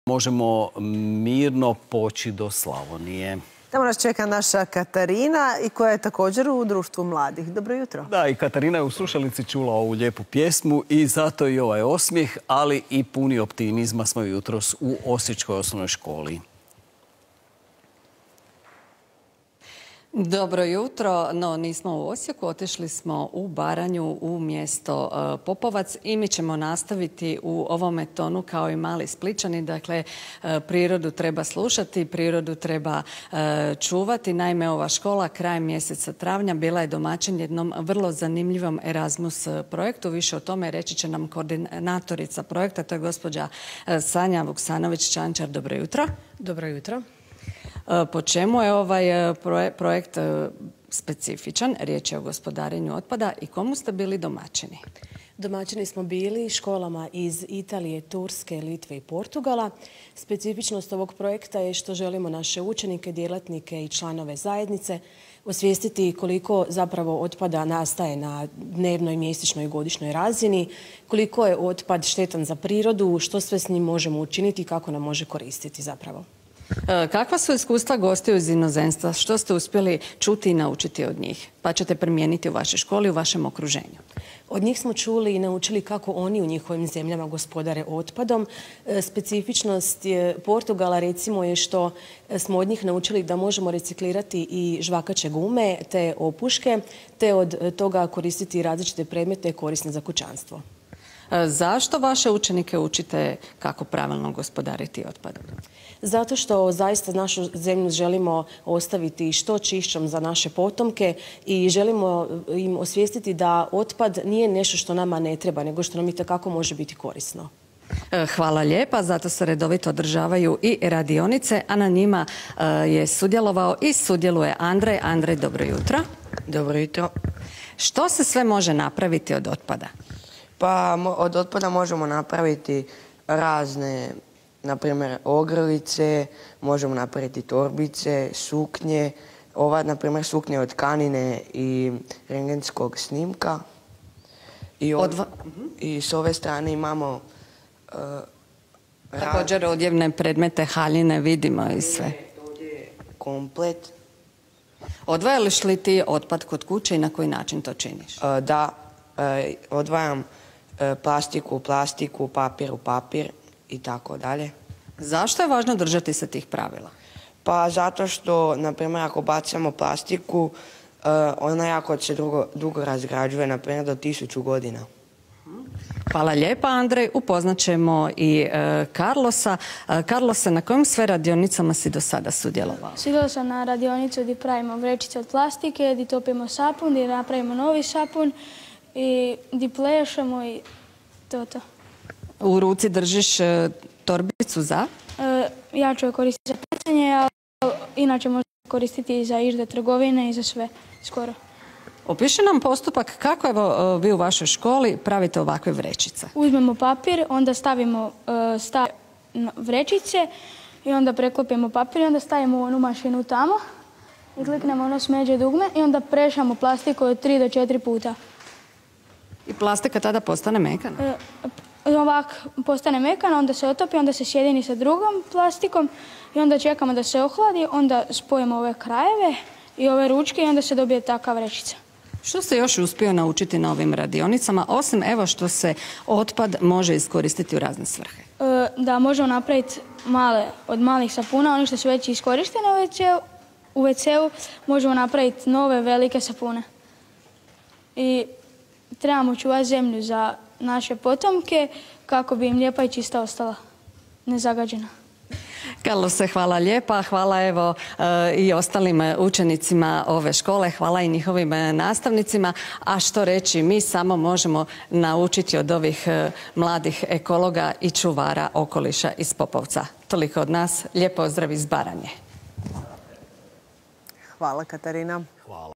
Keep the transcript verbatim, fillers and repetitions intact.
možemo mirno poći do Slavonije. Tamo nas čeka naša Katarina i koja je također u društvu mladih. Dobro jutro. Da, i Katarina je u slušalici čula ovu lijepu pjesmu i zato i ovaj osmijeh, ali i puni optimizma smo jutros u Osječkoj osnovnoj školi. Dobro jutro, no nismo u Osijeku, otišli smo u Baranju, u mjesto Popovac i mi ćemo nastaviti u ovome tonu kao i mali Spličani. Dakle, prirodu treba slušati, prirodu treba čuvati. Naime, ova škola krajem mjeseca travnja bila je domaćin jednom vrlo zanimljivom Erasmus projektu. Više o tome reći će nam koordinatorica projekta, to je gospođa Sanja Vuksanović-Čančar. Dobro jutro. Dobro jutro. Po čemu je ovaj projekt specifičan? Riječ je o gospodarenju otpada i komu ste bili domaćini? Domaćini smo bili školama iz Italije, Turske, Litve i Portugala. Specifičnost ovog projekta je što želimo naše učenike, djelatnike i članove zajednice osvijestiti koliko zapravo otpada nastaje na dnevnoj, mjesečnoj i godišnjoj razini, koliko je otpad štetan za prirodu, što sve s njim možemo učiniti i kako nam može koristiti zapravo. Kakva su iskustva gostiju iz inozemstva? Što ste uspjeli čuti i naučiti od njih? Pa ćete primijeniti u vašoj školi, u vašem okruženju. Od njih smo čuli i naučili kako oni u njihovim zemljama gospodare otpadom. Specifičnost Portugala recimo je što smo od njih naučili da možemo reciklirati i žvakaće gume te opuške, te od toga koristiti različite predmete korisne za kućanstvo. Zašto vaše učenike učite kako pravilno gospodariti otpadom? Zato što zaista našu zemlju želimo ostaviti što čišćom za naše potomke i želimo im osvijestiti da otpad nije nešto što nama ne treba, nego što nam itekako može biti korisno. Hvala lijepa, zato se redovito održavaju i radionice, a na njima je sudjelovao i sudjeluje Andrej. Andrej, dobro jutro. Dobro jutro. Što se sve može napraviti od otpada? Pa od otpada možemo napraviti razne, na primjer, ogrlice, možemo napraviti torbice, suknje. Ova, na primjer, suknje od tkanine i rentgenskog snimka. I, od, Odva... I s ove strane imamo uh, također odjevne predmete, haljine, vidimo i sve. Ovdje je komplet. Odvajaš li ti otpad kod kuće i na koji način to činiš? Uh, da, uh, odvajam uh, plastiku u plastiku, papir u papir i tako dalje. Zašto je važno držati se tih pravila? Pa zato što, na primjer, ako bacamo plastiku, uh, ona jako se dugo, dugo razgrađuje, na primjer do tisuću godina. Hvala lijepa, Andrej. Upoznat ćemo i uh, Carlosa. Uh, Carlose, na kojim sve radionicama si do sada sudjelovao? Sudjelovao sam na radionicu gdje pravimo vrećice od plastike, gdje topimo sapun, gdje napravimo novi sapun i gdje plešemo i to to. U ruci držiš uh, torbicu za? E, ja ću je koristiti za pecanje, a inače možemo koristiti i za išde trgovine i za sve skoro. Opiši nam postupak kako evo vi u vašoj školi pravite ovakve vrećice. Uzmemo papir, onda stavimo uh, stav vrećice i onda preklopimo papir i onda stavimo onu mašinu tamo i kliknemo ono smeđe dugme i onda prešamo plastiku od tri do četiri puta. I plastika tada postane mekana? E, ovak postane mekana, onda se otopi, onda se sjedini sa drugom plastikom i onda čekamo da se ohladi, onda spojimo ove krajeve i ove ručke i onda se dobije takva vrećica. Što se još uspio naučiti na ovim radionicama, osim evo što se otpad može iskoristiti u razne svrhe? E, da možemo napraviti male, od malih sapuna, oni što su već iskorištene u ve ce u, u ve ce u možemo napraviti nove velike sapune. I trebamo čuvati zemlju za naše potomke kako bi im lijepa i čista ostala, nezagađena. Carlose, hvala lijepa. Hvala evo i ostalim učenicima ove škole. Hvala i njihovim nastavnicima. A što reći, mi samo možemo naučiti od ovih mladih ekologa i čuvara okoliša iz Popovca. Toliko od nas. Lijep pozdrav iz Baranje. Hvala, Katarina. Hvala.